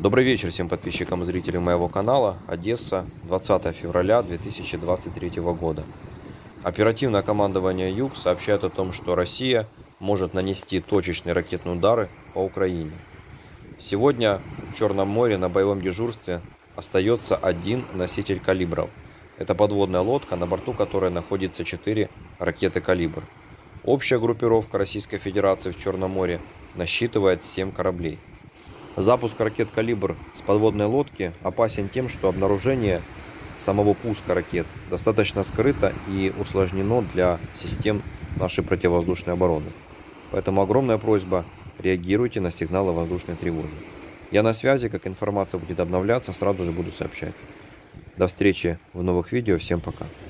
Добрый вечер всем подписчикам и зрителям моего канала. Одесса, 20 февраля 2023 года. Оперативное командование Юг сообщает о том, что Россия может нанести точечные ракетные удары по Украине. Сегодня в Черном море на боевом дежурстве остается один носитель калибров. Это подводная лодка, на борту которой находится 4 ракеты «Калибр». Общая группировка Российской Федерации в Черном море насчитывает 7 кораблей. Запуск ракет «Калибр» с подводной лодки опасен тем, что обнаружение самого пуска ракет достаточно скрыто и усложнено для систем нашей противовоздушной обороны. Поэтому огромная просьба: реагируйте на сигналы воздушной тревоги. Я на связи, как информация будет обновляться, сразу же буду сообщать. До встречи в новых видео, всем пока.